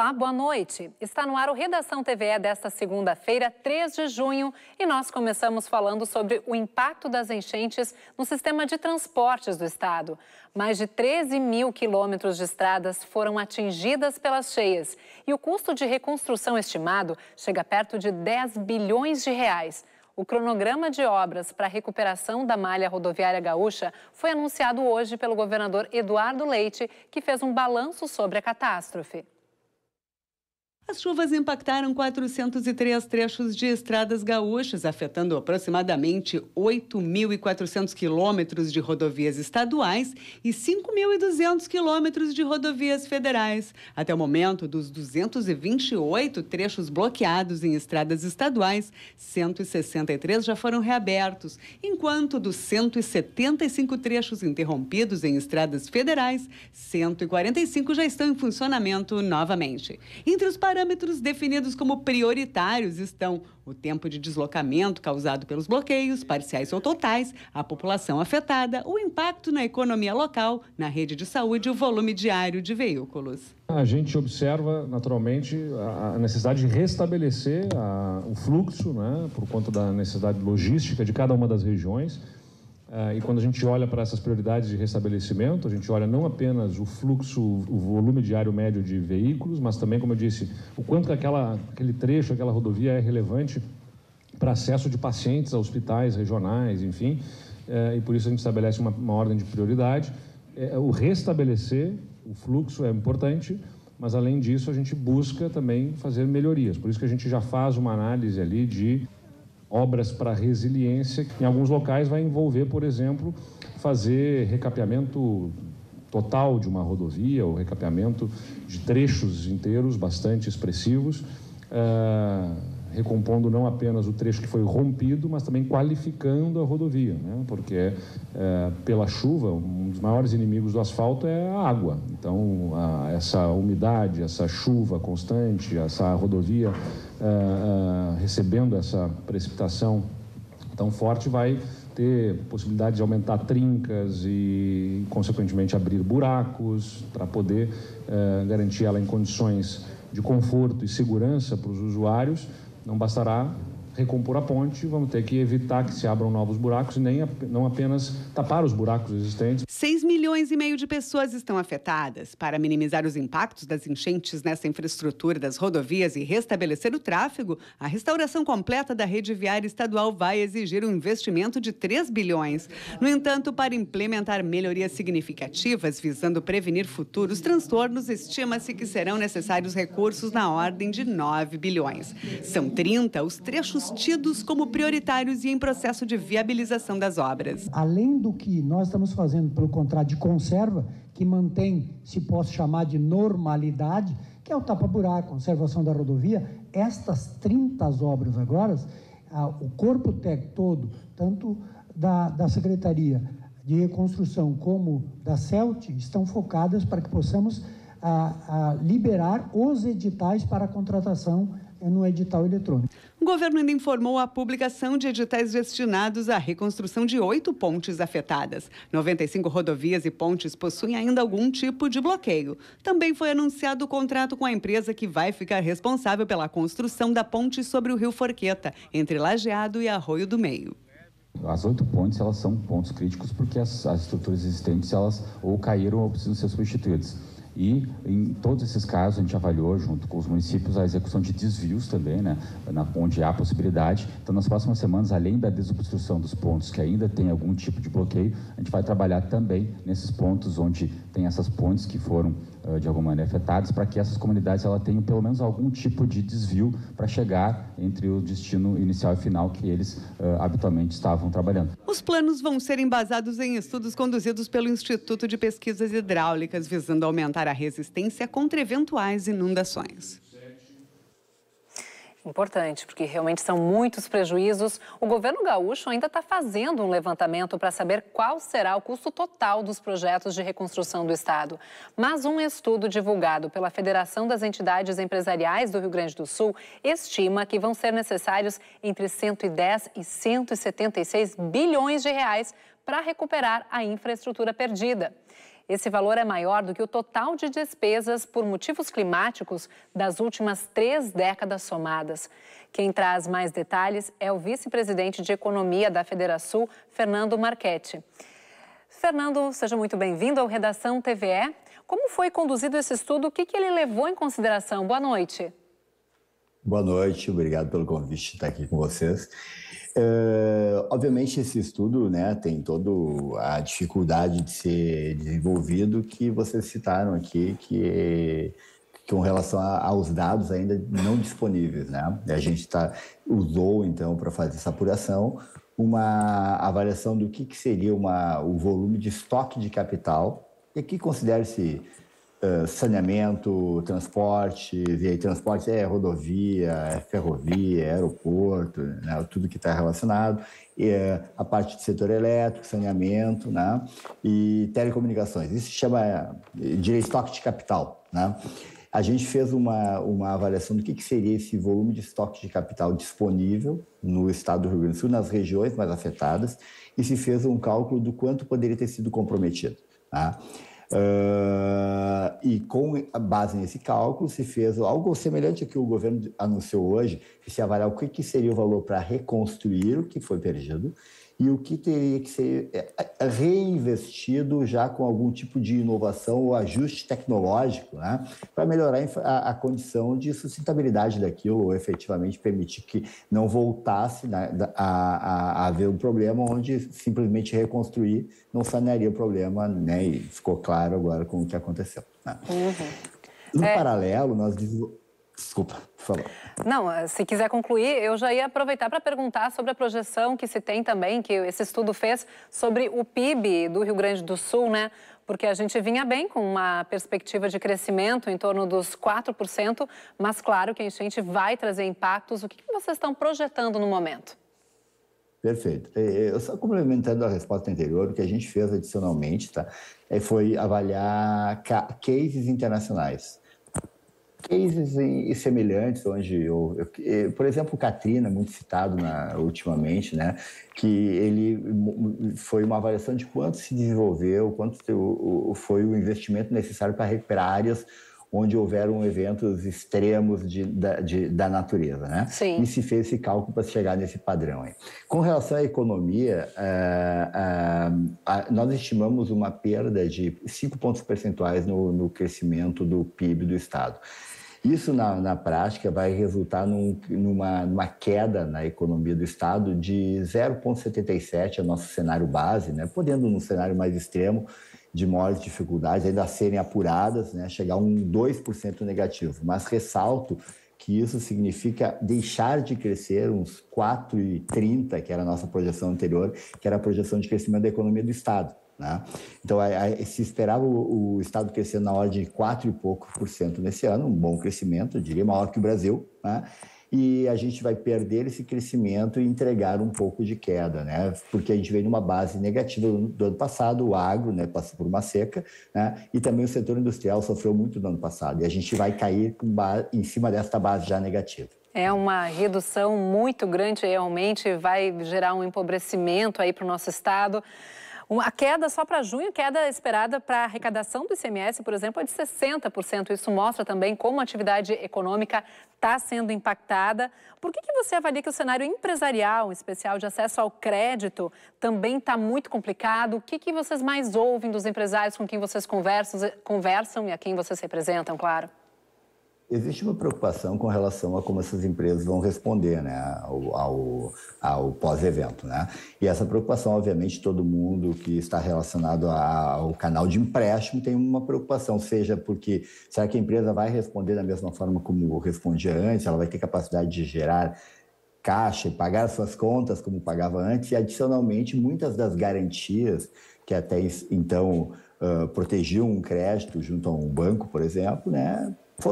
Olá, boa noite. Está no ar o Redação TVE desta segunda-feira, 3 de junho, e nós começamos falando sobre o impacto das enchentes no sistema de transportes do estado. Mais de 13 mil quilômetros de estradas foram atingidas pelas cheias e o custo de reconstrução estimado chega perto de 10 bilhões de reais. O cronograma de obras para a recuperação da malha rodoviária gaúcha foi anunciado hoje pelo governador Eduardo Leite, que fez um balanço sobre a catástrofe. As chuvas impactaram 403 trechos de estradas gaúchas, afetando aproximadamente 8.400 quilômetros de rodovias estaduais e 5.200 quilômetros de rodovias federais. Até o momento, dos 228 trechos bloqueados em estradas estaduais, 163 já foram reabertos, enquanto dos 175 trechos interrompidos em estradas federais, 145 já estão em funcionamento novamente. Entre os parâmetros definidos como prioritários estão o tempo de deslocamento causado pelos bloqueios, parciais ou totais, a população afetada, o impacto na economia local, na rede de saúde e o volume diário de veículos. A gente observa, naturalmente, a necessidade de restabelecer o fluxo, né, por conta da necessidade logística de cada uma das regiões. E quando a gente olha para essas prioridades de restabelecimento, a gente olha não apenas o fluxo, o volume diário médio de veículos, mas também, como eu disse, o quanto que aquele trecho, aquela rodovia é relevante para acesso de pacientes a hospitais regionais, enfim. E por isso a gente estabelece uma ordem de prioridade. O restabelecer o fluxo é importante, mas além disso a gente busca também fazer melhorias. Por isso que a gente já faz uma análise ali de obras para resiliência, que em alguns locais vai envolver, por exemplo, fazer recapeamento total de uma rodovia ou recapeamento de trechos inteiros bastante expressivos, recompondo não apenas o trecho que foi rompido, mas também qualificando a rodovia, né? Porque pela chuva, um dos maiores inimigos do asfalto é a água. Então, essa umidade, essa chuva constante, essa rodovia recebendo essa precipitação tão forte vai ter possibilidade de aumentar trincas e, consequentemente, abrir buracos para poder garantir ela em condições de conforto e segurança para os usuários. Não bastará recompor a ponte, vamos ter que evitar que se abram novos buracos e não apenas tapar os buracos existentes. 6,5 milhões de pessoas estão afetadas. Para minimizar os impactos das enchentes nessa infraestrutura das rodovias e restabelecer o tráfego, a restauração completa da rede viária estadual vai exigir um investimento de 3 bilhões. No entanto, para implementar melhorias significativas visando prevenir futuros transtornos, estima-se que serão necessários recursos na ordem de 9 bilhões. São 30 os trechos tidos como prioritários e em processo de viabilização das obras. Além do que nós estamos fazendo pelo contrato de conserva, que mantém, se posso chamar de normalidade, que é o tapa-buraco, conservação da rodovia, estas 30 obras agora, o corpo técnico todo, tanto da Secretaria de Reconstrução como da CELT, estão focadas para que possamos liberar os editais para a contratação no edital eletrônico. O governo ainda informou a publicação de editais destinados à reconstrução de 8 pontes afetadas. 95 rodovias e pontes possuem ainda algum tipo de bloqueio. Também foi anunciado o contrato com a empresa que vai ficar responsável pela construção da ponte sobre o Rio Forqueta, entre Lajeado e Arroio do Meio. As 8 pontes, elas são pontos críticos porque as estruturas existentes, elas ou caíram ou precisam ser substituídas. E em todos esses casos a gente avaliou junto com os municípios a execução de desvios também, né, onde há possibilidade. Então nas próximas semanas, além da desobstrução dos pontos que ainda tem algum tipo de bloqueio, a gente vai trabalhar também nesses pontos onde tem essas pontes que foram de alguma maneira afetadas, para que essas comunidades elas tenham pelo menos algum tipo de desvio para chegar entre o destino inicial e final que eles habitualmente estavam trabalhando. Os planos vão ser embasados em estudos conduzidos pelo Instituto de Pesquisas Hidráulicas, visando aumentar a resistência contra eventuais inundações. Importante, porque realmente são muitos prejuízos. O governo gaúcho ainda está fazendo um levantamento para saber qual será o custo total dos projetos de reconstrução do estado. Mas um estudo divulgado pela Federação das Entidades Empresariais do Rio Grande do Sul estima que vão ser necessários entre 110 e 176 bilhões de reais para recuperar a infraestrutura perdida. Esse valor é maior do que o total de despesas por motivos climáticos das últimas 3 décadas somadas. Quem traz mais detalhes é o vice-presidente de Economia da Federação, Fernando Marchetti. Fernando, seja muito bem-vindo ao Redação TVE. Como foi conduzido esse estudo? O que ele levou em consideração? Boa noite. Boa noite, obrigado pelo convite de estar aqui com vocês. Obviamente esse estudo, né, tem toda a dificuldade de ser desenvolvido que vocês citaram aqui, que com relação aos dados ainda não disponíveis, né? A gente usou então para fazer essa apuração uma avaliação do que seria o volume de estoque de capital, e aqui considere-se saneamento, transporte, e aí transporte é rodovia, é ferrovia, é aeroporto, né, tudo que está relacionado, a parte do setor elétrico, saneamento, né, e telecomunicações. Isso se chama de estoque de capital, né? A gente fez uma avaliação do que seria esse volume de estoque de capital disponível no estado do Rio Grande do Sul, nas regiões mais afetadas, e se fez um cálculo do quanto poderia ter sido comprometido, tá? E com base nesse cálculo se fez algo semelhante ao que o governo anunciou hoje, que se avaliar o que seria o valor para reconstruir o que foi perdido e o que teria que ser reinvestido já com algum tipo de inovação ou ajuste tecnológico, né, para melhorar a condição de sustentabilidade daquilo ou efetivamente permitir que não voltasse a haver um problema onde simplesmente reconstruir não sanearia o problema, né, e ficou claro agora com o que aconteceu, né. No paralelo, nós Desculpa, por favor. Não, se quiser concluir, eu já ia aproveitar para perguntar sobre a projeção que se tem também, que esse estudo fez sobre o PIB do Rio Grande do Sul, né? Porque a gente vinha bem com uma perspectiva de crescimento em torno dos 4%, mas claro que a enchente vai trazer impactos. O que vocês estão projetando no momento? Perfeito. Eu só complementando a resposta anterior, o que a gente fez adicionalmente, tá, foi avaliar cases internacionais. Cases semelhantes, onde, por exemplo, o Katrina, muito citado ultimamente, né, que ele foi uma avaliação de quanto se desenvolveu, quanto foi o investimento necessário para recuperar áreas onde houveram eventos extremos da natureza, né? Sim. E se fez esse cálculo para chegar nesse padrão aí. Com relação à economia, nós estimamos uma perda de 5 pontos percentuais no crescimento do PIB do Estado. Isso, na prática, vai resultar numa queda na economia do Estado de 0,77, é o nosso cenário base, né? Podendo, num cenário mais extremo, de maiores dificuldades, ainda serem apuradas, né? Chegar a um 2% negativo. Mas ressalto que isso significa deixar de crescer uns 4,30, que era a nossa projeção anterior, que era a projeção de crescimento da economia do Estado, né? Então, se esperava o Estado crescer na ordem de 4 e pouco por cento nesse ano, um bom crescimento, eu diria, maior que o Brasil, né? E a gente vai perder esse crescimento e entregar um pouco de queda, né? Porque a gente veio numa base negativa do ano passado, o agro, né, passou por uma seca, né? E também o setor industrial sofreu muito no ano passado, e a gente vai cair em cima desta base já negativa. É uma redução muito grande, realmente vai gerar um empobrecimento aí para o nosso estado. A queda só para junho, queda esperada para a arrecadação do ICMS, por exemplo, é de 60%. Isso mostra também como a atividade econômica está sendo impactada. Por que você avalia que o cenário empresarial, em especial de acesso ao crédito, também está muito complicado? O que vocês mais ouvem dos empresários com quem vocês conversam e a quem vocês representam, claro? Existe uma preocupação com relação a como essas empresas vão responder, né, ao pós-evento, né? E essa preocupação, obviamente, todo mundo que está relacionado ao canal de empréstimo tem uma preocupação, seja porque será que a empresa vai responder da mesma forma como respondia antes, ela vai ter capacidade de gerar caixa e pagar suas contas como pagava antes, e adicionalmente muitas das garantias que até então protegiam um crédito junto a um banco, por exemplo, né, foram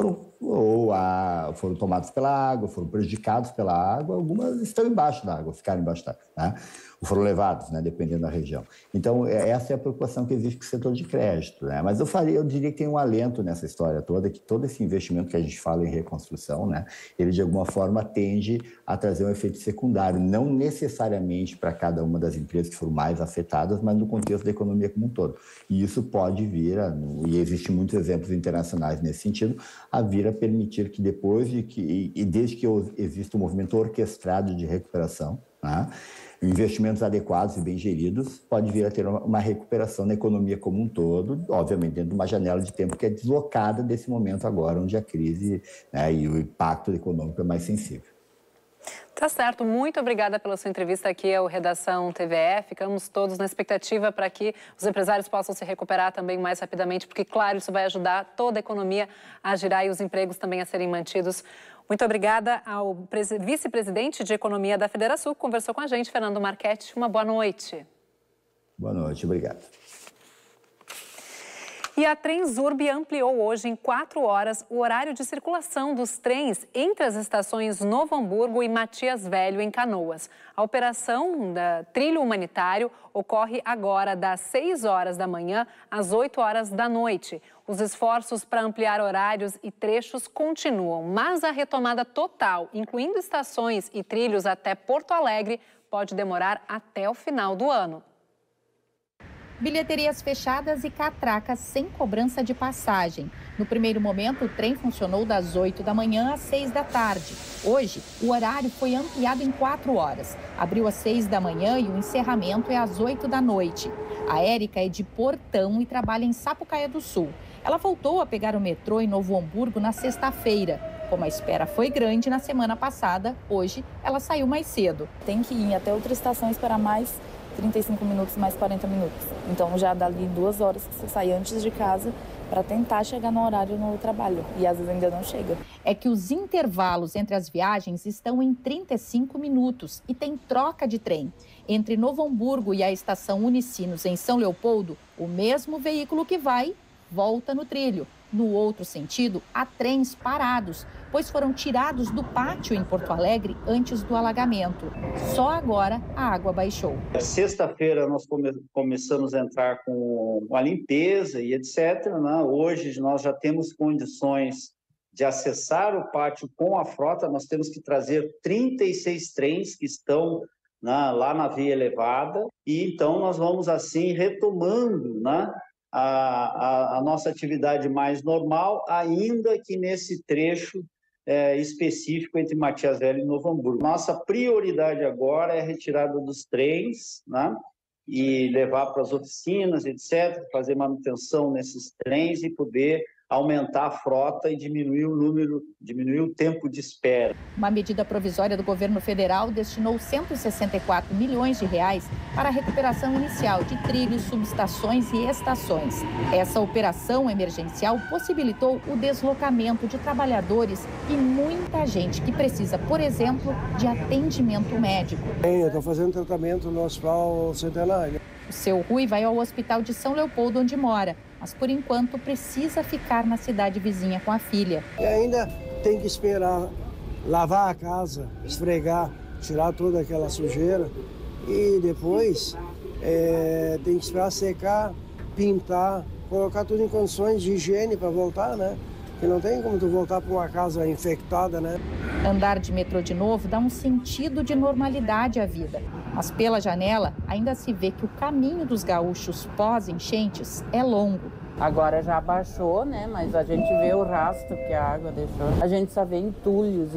ou foram tomados pela água, foram prejudicados pela água, algumas estão embaixo da água, ficaram embaixo da água, né? Ou foram levados, né? Dependendo da região. Então, essa é a preocupação que existe com o setor de crédito, né? Mas eu diria que tem um alento nessa história toda, que todo esse investimento que a gente fala em reconstrução, né? Ele, de alguma forma, tende a trazer um efeito secundário, não necessariamente para cada uma das empresas que foram mais afetadas, mas no contexto da economia como um todo. E isso pode vir, e existem muitos exemplos internacionais nesse sentido, a vir a permitir que desde que exista um movimento orquestrado de recuperação, né? Investimentos adequados e bem geridos, pode vir a ter uma recuperação na economia como um todo, obviamente dentro de uma janela de tempo que é deslocada desse momento agora, onde a crise, né, e o impacto econômico é mais sensível. Tá certo, muito obrigada pela sua entrevista aqui ao Redação TVE. Ficamos todos na expectativa para que os empresários possam se recuperar também mais rapidamente, porque, claro, isso vai ajudar toda a economia a girar e os empregos também a serem mantidos. Muito obrigada ao vice-presidente de Economia da Federação, que conversou com a gente, Fernando Marchetti. Uma boa noite. Boa noite, obrigado. E a Transurb ampliou hoje em 4 horas o horário de circulação dos trens entre as estações Novo Hamburgo e Matias Velho, em Canoas. A operação da Trilho Humanitário ocorre agora das 6 horas da manhã às 8 horas da noite. Os esforços para ampliar horários e trechos continuam, mas a retomada total, incluindo estações e trilhos até Porto Alegre, pode demorar até o final do ano. Bilheterias fechadas e catracas sem cobrança de passagem. No primeiro momento, o trem funcionou das 8 da manhã às 6 da tarde. Hoje, o horário foi ampliado em 4 horas. Abriu às 6 da manhã e o encerramento é às 8 da noite. A Érica é de Portão e trabalha em Sapucaia do Sul. Ela voltou a pegar o metrô em Novo Hamburgo na sexta-feira. Como a espera foi grande na semana passada, hoje ela saiu mais cedo. Tem que ir até outra estação e esperar mais 35 minutos, mais 40 minutos. Então já dá ali 2 horas que você sai antes de casa para tentar chegar no horário no trabalho. E às vezes ainda não chega. É que os intervalos entre as viagens estão em 35 minutos e tem troca de trem. Entre Novo Hamburgo e a estação Unicinos, em São Leopoldo, o mesmo veículo que vai, volta no trilho. No outro sentido, há trens parados, pois foram tirados do pátio em Porto Alegre antes do alagamento. Só agora a água baixou. Sexta-feira nós começamos a entrar com a limpeza e etc. Né? Hoje nós já temos condições de acessar o pátio com a frota. Nós temos que trazer 36 trens que estão lá na via elevada. E então nós vamos assim retomando, né, a nossa atividade mais normal, ainda que nesse trecho específico entre Matias Velho e Novo Hamburgo. Nossa prioridade agora é a retirada dos trens, né, e levar para as oficinas, etc., fazer manutenção nesses trens e poder aumentar a frota e diminuir o tempo de espera. Uma medida provisória do governo federal destinou 164 milhões de reais para a recuperação inicial de trilhos, subestações e estações. Essa operação emergencial possibilitou o deslocamento de trabalhadores e muita gente que precisa, por exemplo, de atendimento médico. Eu estou fazendo tratamento no Hospital Centenário. O seu Rui vai ao Hospital de São Leopoldo, onde mora, mas por enquanto precisa ficar na cidade vizinha com a filha. E ainda tem que esperar lavar a casa, esfregar, tirar toda aquela sujeira e depois tem que esperar secar, pintar, colocar tudo em condições de higiene para voltar, né? Porque não tem como tu voltar para uma casa infectada, né? Andar de metrô de novo dá um sentido de normalidade à vida. Mas pela janela ainda se vê que o caminho dos gaúchos pós-enchentes é longo. Agora já abaixou, né? Mas a gente vê o rastro que a água deixou. A gente só vê entulhos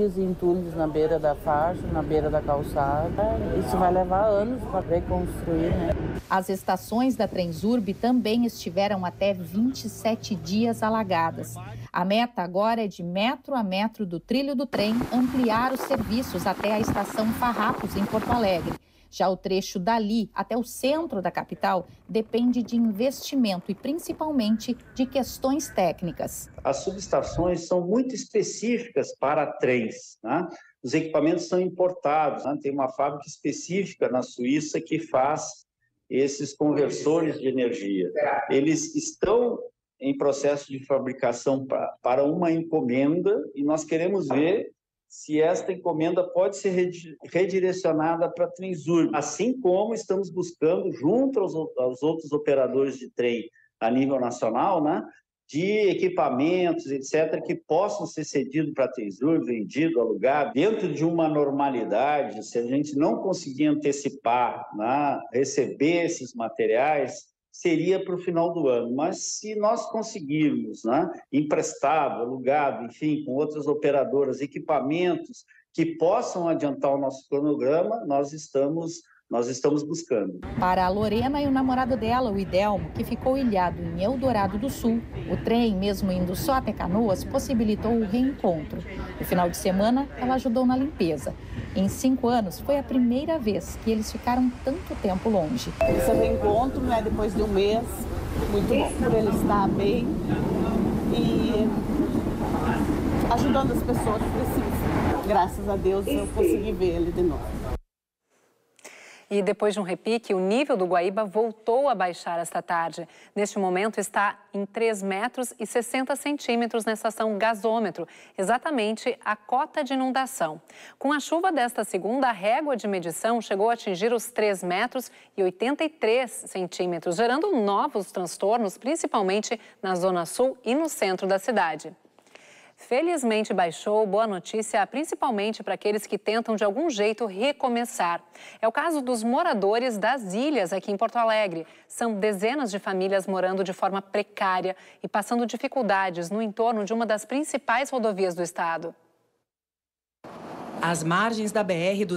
na beira da faixa, na beira da calçada. Isso vai levar anos para reconstruir, né? As estações da Transurb também estiveram até 27 dias alagadas. A meta agora é de metro a metro do trilho do trem ampliar os serviços até a estação Farrapos, em Porto Alegre. Já o trecho dali até o centro da capital depende de investimento e principalmente de questões técnicas. As subestações são muito específicas para trens, né? Os equipamentos são importados, né? Tem uma fábrica específica na Suíça que faz esses conversores de energia. Eles estão em processo de fabricação para uma encomenda e nós queremos ver se esta encomenda pode ser redirecionada para a Transurb, assim como estamos buscando, junto aos outros operadores de trem a nível nacional, né, de equipamentos, etc., que possam ser cedidos para a Transurb, vendido, alugado, dentro de uma normalidade. Se a gente não conseguir antecipar, né, receber esses materiais, seria para o final do ano. Mas se nós conseguirmos, né, emprestado, alugado, enfim, com outras operadoras, equipamentos que possam adiantar o nosso cronograma, nós estamos buscando. Para a Lorena e o namorado dela, o Idelmo, que ficou ilhado em Eldorado do Sul, o trem, mesmo indo só até Canoas, possibilitou o reencontro. No final de semana, ela ajudou na limpeza. Em 5 anos, foi a primeira vez que eles ficaram tanto tempo longe. Esse reencontro, né, depois de um mês, muito bom por ele estar bem e ajudando as pessoas que precisam. Graças a Deus, eu consegui ver ele de novo. E depois de um repique, o nível do Guaíba voltou a baixar esta tarde. Neste momento está em 3,60 metros na estação Gasômetro, exatamente a cota de inundação. Com a chuva desta segunda, a régua de medição chegou a atingir os 3,83 metros, gerando novos transtornos, principalmente na zona sul e no centro da cidade. Felizmente baixou, boa notícia, principalmente para aqueles que tentam de algum jeito recomeçar. É o caso dos moradores das ilhas aqui em Porto Alegre. São dezenas de famílias morando de forma precária e passando dificuldades no entorno de uma das principais rodovias do estado. Às margens da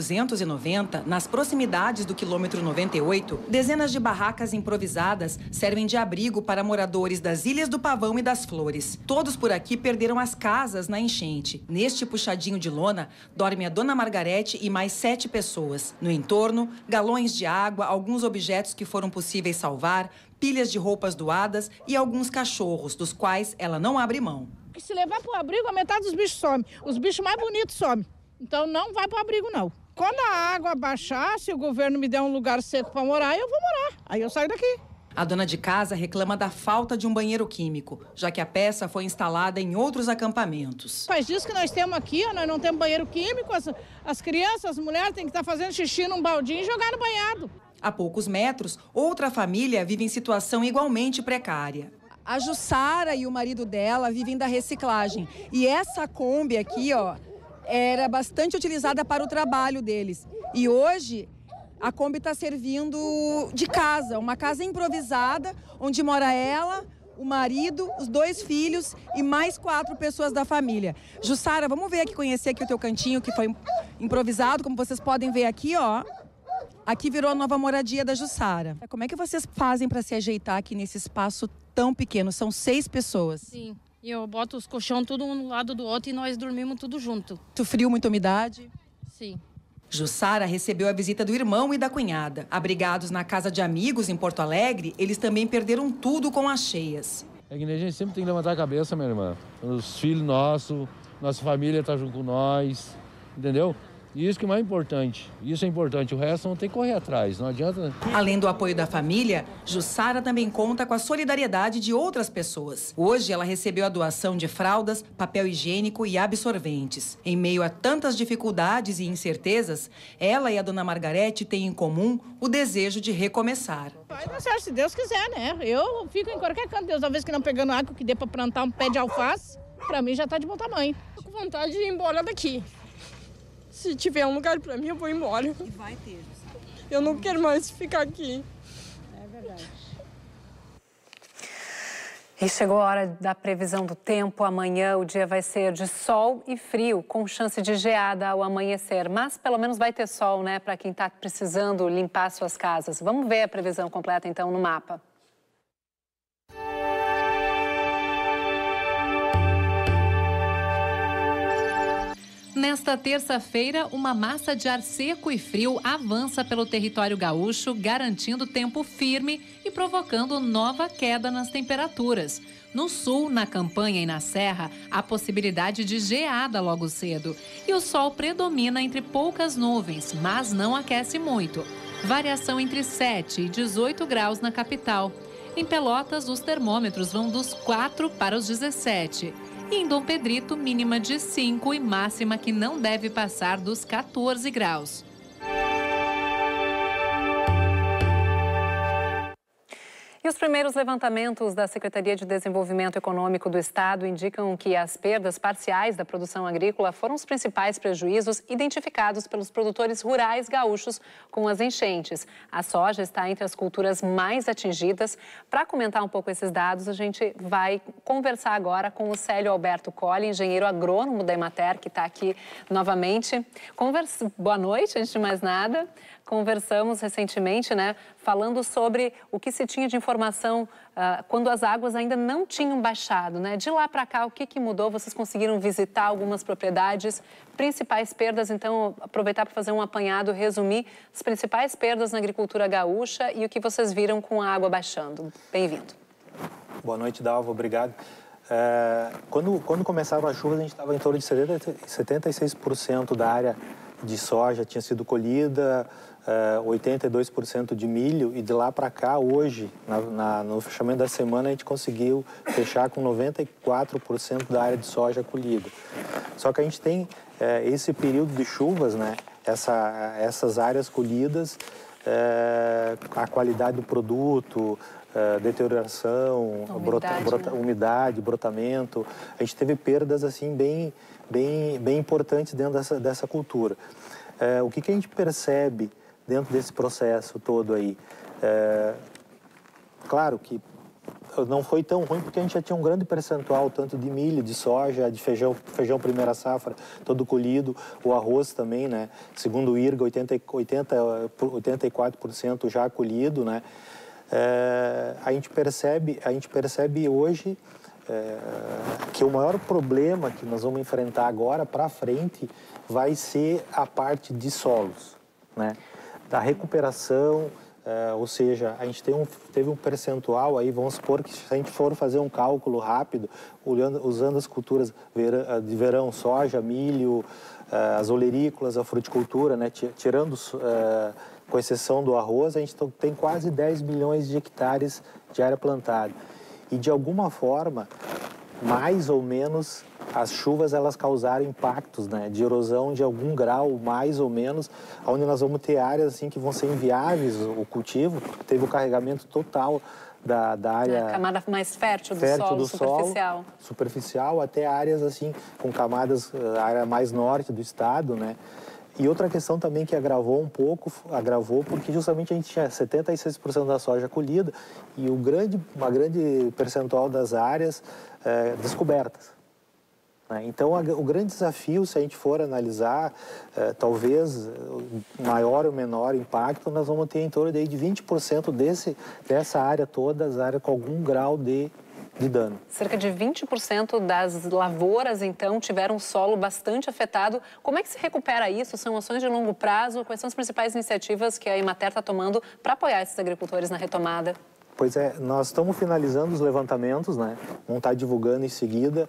BR-290, nas proximidades do quilômetro 98, dezenas de barracas improvisadas servem de abrigo para moradores das Ilhas do Pavão e das Flores. Todos por aqui perderam as casas na enchente. Neste puxadinho de lona, dorme a Dona Margarete e mais 7 pessoas. No entorno, galões de água, alguns objetos que foram possíveis salvar, pilhas de roupas doadas e alguns cachorros, dos quais ela não abre mão. Se levar para o abrigo, a metade dos bichos some. Os bichos mais bonitos somem. Então não vai para o abrigo, não. Quando a água baixar, se o governo me der um lugar seco para morar, eu vou morar. Aí eu saio daqui. A dona de casa reclama da falta de um banheiro químico, já que a peça foi instalada em outros acampamentos. Faz disso que nós temos aqui, nós não temos banheiro químico, as crianças, as mulheres têm que estar fazendo xixi num baldinho e jogar no banhado. A poucos metros, outra família vive em situação igualmente precária. A Jussara e o marido dela vivem da reciclagem. E essa Kombi aqui, ó, era bastante utilizada para o trabalho deles. E hoje a Kombi está servindo de casa, uma casa improvisada, onde mora ela, o marido, os 2 filhos e mais 4 pessoas da família. Jussara, vamos ver aqui, conhecer aqui o teu cantinho, que foi improvisado, como vocês podem ver aqui, ó. Aqui virou a nova moradia da Jussara. Como é que vocês fazem para se ajeitar aqui nesse espaço tão pequeno? São 6 pessoas. Sim. E eu boto os colchões tudo um no lado do outro e nós dormimos tudo junto. Muito frio, muita umidade? Sim. Jussara recebeu a visita do irmão e da cunhada. Abrigados na casa de amigos em Porto Alegre, eles também perderam tudo com as cheias. É que a gente sempre tem que levantar a cabeça, minha irmã. Os filhos nossos, nossa família está junto com nós, entendeu? E isso que é mais importante. Isso é importante. O resto não tem que correr atrás. Não adianta. Além do apoio da família, Jussara também conta com a solidariedade de outras pessoas. Hoje, ela recebeu a doação de fraldas, papel higiênico e absorventes. Em meio a tantas dificuldades e incertezas, ela e a Dona Margarete têm em comum o desejo de recomeçar. Vai dar certo, se Deus quiser, né? Eu fico em qualquer canto, Deus, talvez que não pegando água que dê para plantar um pé de alface, para mim já está de bom tamanho. Tô com vontade de ir embora daqui. Se tiver um lugar para mim, eu vou embora. E vai ter, sabe? Eu não quero mais ficar aqui. É verdade. E chegou a hora da previsão do tempo. Amanhã o dia vai ser de sol e frio, com chance de geada ao amanhecer. Mas pelo menos vai ter sol, né, para quem está precisando limpar suas casas. Vamos ver a previsão completa, então, no mapa. Nesta terça-feira, uma massa de ar seco e frio avança pelo território gaúcho, garantindo tempo firme e provocando nova queda nas temperaturas. No sul, na campanha e na serra, há possibilidade de geada logo cedo. E o sol predomina entre poucas nuvens, mas não aquece muito. Variação entre 7 e 18 graus na capital. Em Pelotas, os termômetros vão dos 4 para os 17. E em Dom Pedrito, mínima de 5 e máxima que não deve passar dos 14 graus. E os primeiros levantamentos da Secretaria de Desenvolvimento Econômico do Estado indicam que as perdas parciais da produção agrícola foram os principais prejuízos identificados pelos produtores rurais gaúchos com as enchentes. A soja está entre as culturas mais atingidas. Para comentar um pouco esses dados, a gente vai conversar agora com o Célio Alberto Colli, engenheiro agrônomo da Emater, que está aqui novamente. Boa noite, antes de mais nada. Conversamos recentemente, né, falando sobre o que se tinha de informação quando as águas ainda não tinham baixado, né? De lá para cá, o que mudou? Vocês conseguiram visitar algumas propriedades, principais perdas, então aproveitar para fazer um apanhado, resumir as principais perdas na agricultura gaúcha e o que vocês viram com a água baixando. Bem-vindo. Boa noite, Dalva, obrigado. Quando começaram as chuvas, a gente estava em torno de 76% da área de soja tinha sido colhida, 82% de milho, e de lá para cá, hoje, no fechamento da semana, a gente conseguiu fechar com 94% da área de soja colhida. Só que a gente tem esse período de chuvas, né? Essas áreas colhidas, a qualidade do produto, deterioração, umidade, brotamento, a gente teve perdas assim bem importantes dentro dessa cultura. O que a gente percebe dentro desse processo todo aí? Claro que não foi tão ruim porque a gente já tinha um grande percentual tanto de milho, de soja, de feijão primeira safra, todo colhido, o arroz também, né? Segundo o IRGA, 84% já colhido, né? A gente percebe hoje que o maior problema que nós vamos enfrentar agora para frente vai ser a parte de solos, né? Da recuperação, ou seja, a gente teve um percentual aí, vamos supor que se a gente for fazer um cálculo rápido, usando as culturas de verão, soja, milho, as olerícolas, a fruticultura, né? Tirando, com exceção do arroz, a gente tem quase 10 milhões de hectares de área plantada. E de alguma forma, mais ou menos, as chuvas elas causaram impactos, né, de erosão de algum grau, mais ou menos, onde nós vamos ter áreas assim que vão ser inviáveis o cultivo. Teve o carregamento total da área... A camada mais fértil do solo, superficial, até áreas assim com camadas, a área mais norte do estado, né? E outra questão também que agravou porque justamente a gente tinha 76% da soja colhida e uma grande percentual das áreas descobertas. Então, o grande desafio, se a gente for analisar, talvez maior ou menor impacto, nós vamos ter em torno de 20% dessa área toda, as áreas com algum grau de dano. Cerca de 20% das lavouras, então, tiveram solo bastante afetado. Como é que se recupera isso? São ações de longo prazo? Quais são as principais iniciativas que a Emater está tomando para apoiar esses agricultores na retomada? Pois é, nós estamos finalizando os levantamentos, né? Vamos estar divulgando em seguida.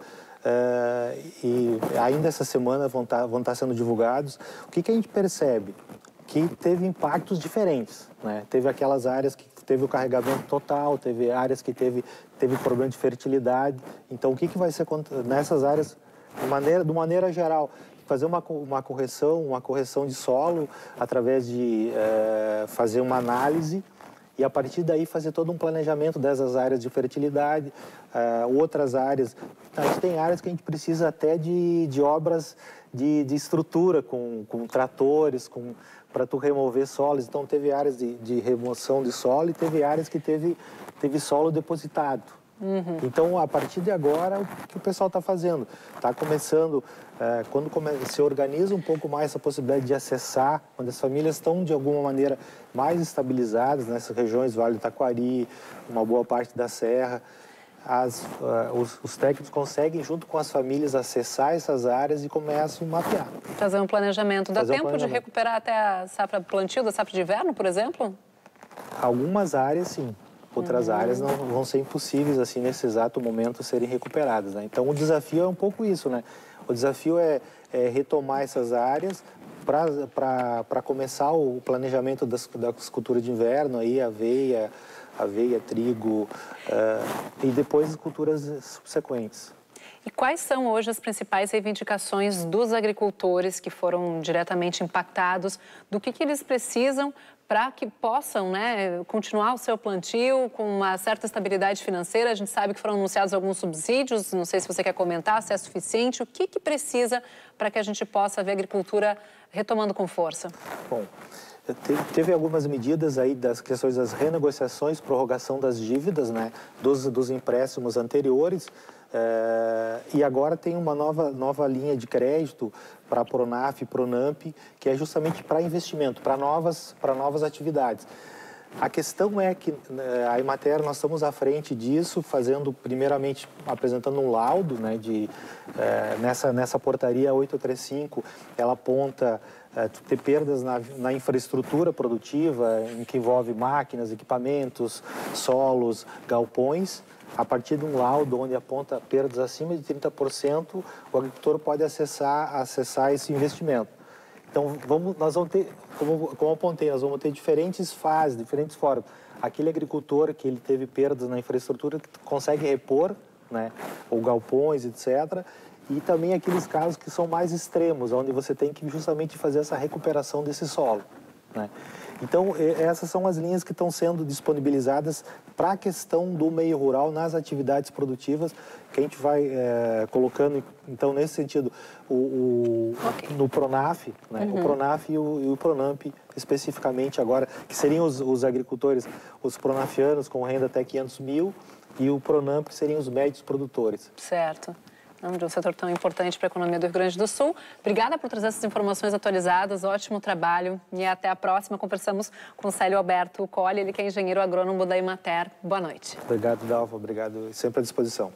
E ainda essa semana vão estar sendo divulgados. O que a gente percebe? Que teve impactos diferentes, né? Teve aquelas áreas que teve o carregamento total, teve áreas que teve problema de fertilidade. Então, o que vai ser nessas áreas, de maneira geral, fazer uma correção de solo através de fazer uma análise e, a partir daí, fazer todo um planejamento dessas áreas de fertilidade, outras áreas. A gente tem áreas que a gente precisa até de obras de estrutura, com tratores, para tu remover solos. Então, teve áreas de remoção de solo e teve áreas que teve solo depositado. Uhum. Então, a partir de agora, o que o pessoal está fazendo? Está começando, quando se organiza um pouco mais essa possibilidade de acessar, quando as famílias estão, de alguma maneira, mais estabilizadas nessas regiões, Vale do Taquari, uma boa parte da Serra, os técnicos conseguem, junto com as famílias, acessar essas áreas e começam a mapear. Fazer um planejamento. Dá tempo de recuperar até a safra plantio, da safra de inverno, por exemplo? Algumas áreas, sim. Outras áreas não vão ser impossíveis, assim, nesse exato momento, serem recuperadas, né? Então, o desafio é um pouco isso, né? O desafio é retomar essas áreas para começar o planejamento das culturas de inverno, aí, aveia, aveia, trigo, e depois culturas subsequentes. E quais são hoje as principais reivindicações dos agricultores que foram diretamente impactados? Do que eles precisam para que possam, né, continuar o seu plantio com uma certa estabilidade financeira? A gente sabe que foram anunciados alguns subsídios, não sei se você quer comentar, se é suficiente. O que precisa para que a gente possa ver a agricultura retomando com força? Bom, teve algumas medidas aí das questões das renegociações, prorrogação das dívidas, né, dos empréstimos anteriores, e agora tem uma nova linha de crédito para a Pronaf e Pronamp, que é justamente para investimento, para novas atividades. A questão é que a Emater, nós estamos à frente disso, primeiramente apresentando um laudo, né, nessa portaria 835, ela aponta ter perdas na infraestrutura produtiva, em que envolve máquinas, equipamentos, solos, galpões. A partir de um laudo onde aponta perdas acima de 30%, o agricultor pode acessar esse investimento. Então, nós vamos ter, como eu apontei, nós vamos ter diferentes fases, diferentes formas. Aquele agricultor que ele teve perdas na infraestrutura, que consegue repor, né, ou galpões, etc., e também aqueles casos que são mais extremos, onde você tem que justamente fazer essa recuperação desse solo, né? Então, essas são as linhas que estão sendo disponibilizadas para a questão do meio rural nas atividades produtivas, que a gente vai colocando, então, nesse sentido, no Pronaf, né? O Pronaf e o Pronamp, especificamente agora, que seriam os agricultores, os pronafianos com renda até 500 mil, e o Pronamp, que seriam os médios produtores. Certo. De um setor tão importante para a economia do Rio Grande do Sul. Obrigada por trazer essas informações atualizadas, ótimo trabalho e até a próxima. Conversamos com o Célio Alberto Colli, ele que é engenheiro agrônomo da Emater. Boa noite. Obrigado, Dalva, obrigado, sempre à disposição.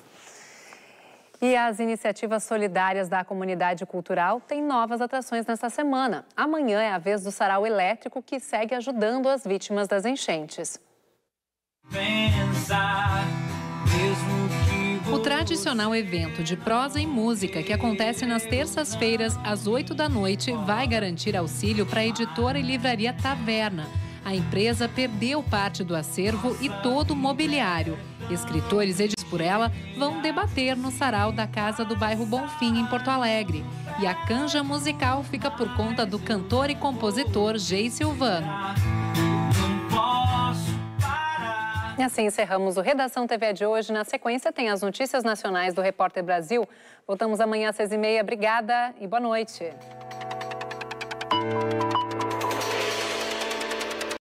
E as iniciativas solidárias da comunidade cultural têm novas atrações nesta semana. Amanhã é a vez do sarau elétrico, que segue ajudando as vítimas das enchentes. O tradicional evento de prosa e música, que acontece nas terças-feiras, às 8 da noite, vai garantir auxílio para a editora e livraria Taverna. A empresa perdeu parte do acervo e todo o mobiliário. Escritores edidos por ela vão debater no sarau da Casa do Bairro Bonfim, em Porto Alegre. E a canja musical fica por conta do cantor e compositor Gei Silvano. E assim encerramos o Redação TV de hoje. Na sequência tem as notícias nacionais do Repórter Brasil. Voltamos amanhã às 6h30. Obrigada e boa noite.